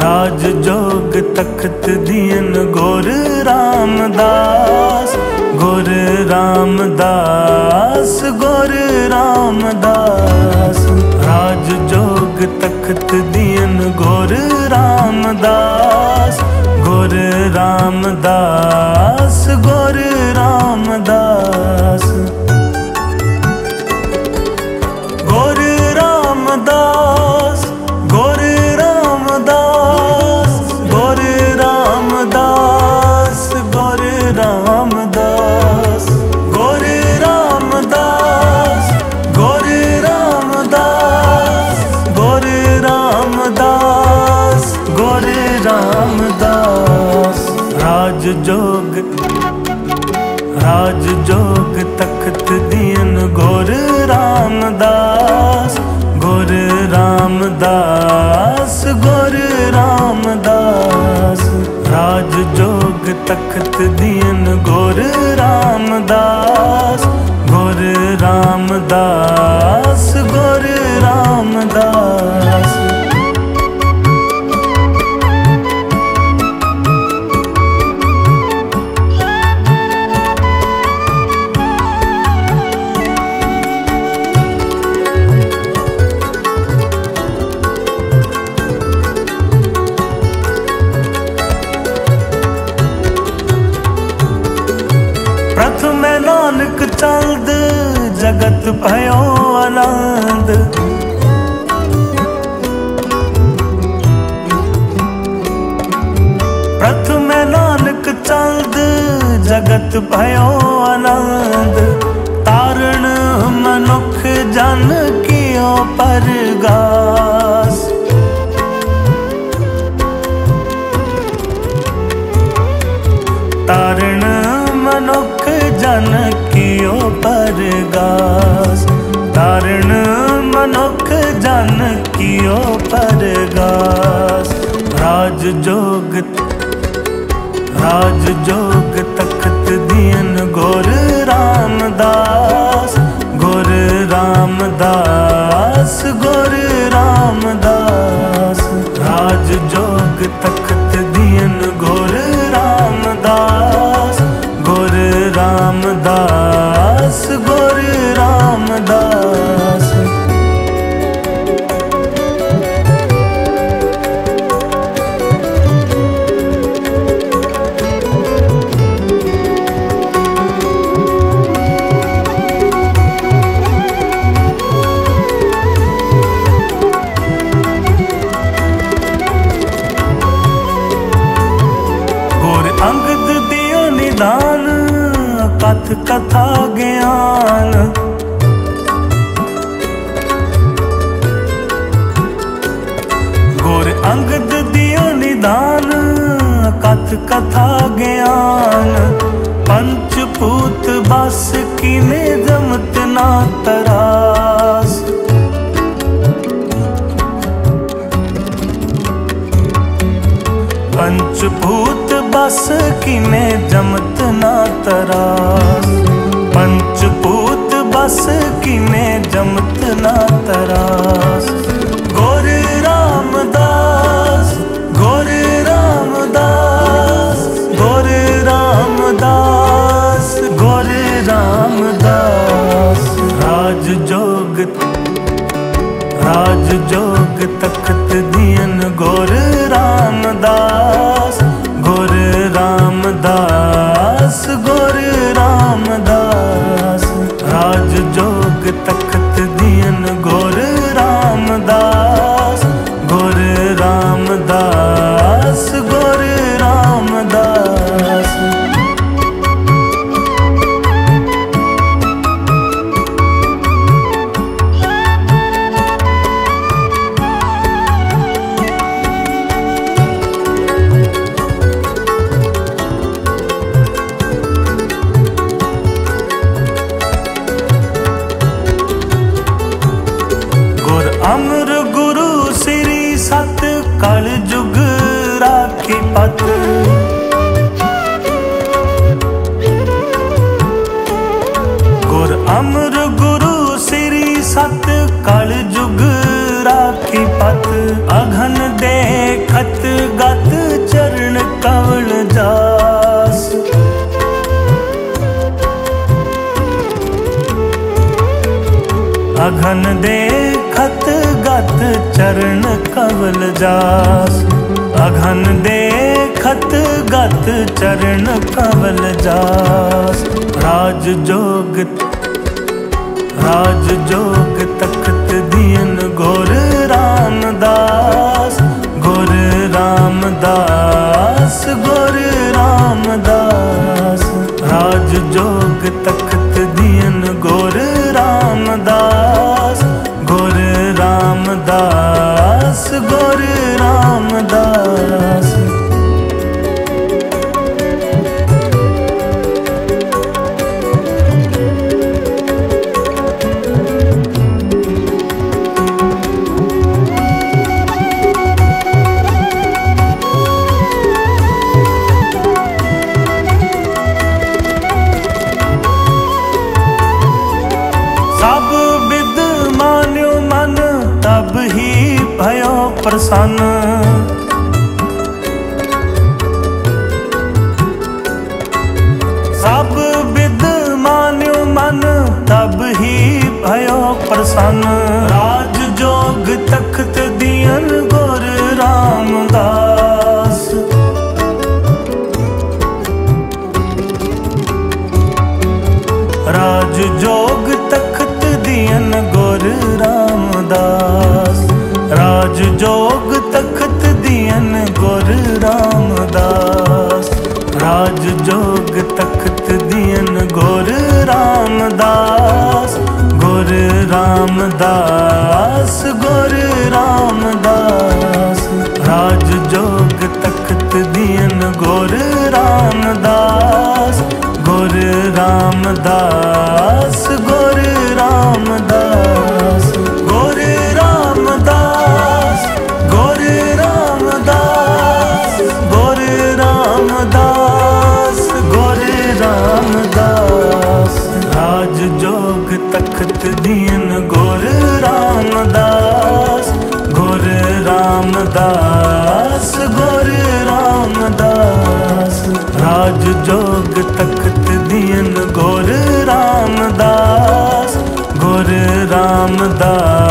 राज जोग तख्त दियन गुर रामदास, गुर रामदास, गुर रामदास। राज जोग तख्त दियन गुर रामदास, गुर रामदास, गुर रामदास। गुर रामदास, गुर रामदास, गुर रामदास, गुर रामदास, गुर रामदास, गुर रामदास, गुर रामदास, गुर रामदास। राज जोग तख्त दियन गुर रामदास, गुर रामदास, गुर रामदास। राज जोग तख्त दियन गुर रामदास, गुर रामदास, गुर रामदास। प्रथम नानक चंद जगत भयो आनंद, प्रथम नानक चंद जगत भयो आनंद। तारण मनुख जन कियो परगास, तारण मनुख जन कियो परगास, तारण मनुख जन कियो परगास। राज जोग तख्त दियन गुर रामदास, गुर रामदास, गुर रामदास। राज जोग तख्त दियन गुर रामदास, गुर रामदास, गुर रामदास। गुर अंगद दियो निदान, कथ कथा ज्ञान। गुर अंगद दियो निदान, कथ कथा ज्ञान। पंचभूत बस कीने जमत ना तरास, पंचभूत बस कीने जमत ना तरास, पंचभूत बस कीने जमत ना तरास। गुर रामदास, गुर रामदास, गुर रामदास, गुर रामदास। राज जोग तख्त दियन गुर रामदास, गुर रामदास, गुर रामदास। राज जोग तख्त दियन गुर रामदास, गुर रामदास, गुर रामदास। अमर गुरु श्री सत कल जुग राखी पत। गुर अमर गुरु श्री सत कल जुग राखी पत। अघन देखत अघन देखत गत चरण कवल जास। अघन देखत गत चरण कवल जास। राज जोग तखत दियन गुर रामदास। गुर रामदास गुर रामदास। राज जोग तखत दियन गुर रामदास। गुर रामदास गुर रामदास। सब विद मान्यो मन तब ही भयो प्रसन्न। सब विद मान्यो मन तब ही भयो प्रसन्न। राज जोग तखत दियन गुर रामदास। राज जोग तखत दियन गुर रामदास। राज जोग तखत दियन गुर रामदास। राज जोग तखत दियन गुर रामदास। गुर रामदास गुर रामदास। राज जोग तखत दियन गुर रामदास। गुर रामदास गुर रामदास। गुर रामदास गुर रामदास। गुर रामदास गुर रामदास। राज जोग तखत दियन गुर रामदास। गुर रामदास गुर रामदास। राज जोग तखत दियन गुर रामदास। गुर रामदास।